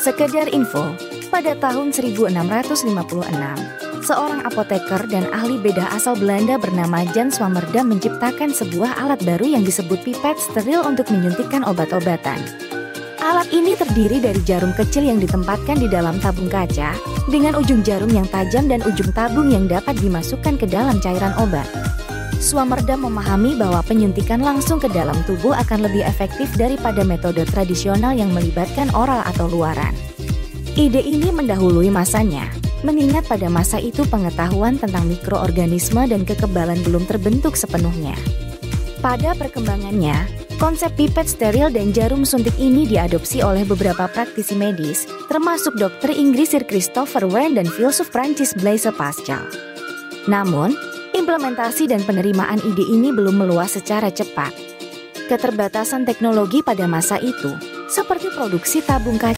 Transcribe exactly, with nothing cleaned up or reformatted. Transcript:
Sekedar info, pada tahun seribu enam ratus lima puluh enam, seorang apoteker dan ahli bedah asal Belanda bernama Jan Swammerdam menciptakan sebuah alat baru yang disebut pipet steril untuk menyuntikkan obat-obatan. Alat ini terdiri dari jarum kecil yang ditempatkan di dalam tabung kaca, dengan ujung jarum yang tajam dan ujung tabung yang dapat dimasukkan ke dalam cairan obat. Swammerdam memahami bahwa penyuntikan langsung ke dalam tubuh akan lebih efektif daripada metode tradisional yang melibatkan oral atau luaran. Ide ini mendahului masanya, mengingat pada masa itu pengetahuan tentang mikroorganisme dan kekebalan belum terbentuk sepenuhnya. Pada perkembangannya, konsep pipet steril dan jarum suntik ini diadopsi oleh beberapa praktisi medis, termasuk dokter Inggris Sir Christopher Wren dan filsuf Prancis Blaise Pascal. Namun, implementasi dan penerimaan ide ini belum meluas secara cepat. Keterbatasan teknologi pada masa itu, seperti produksi tabung kaca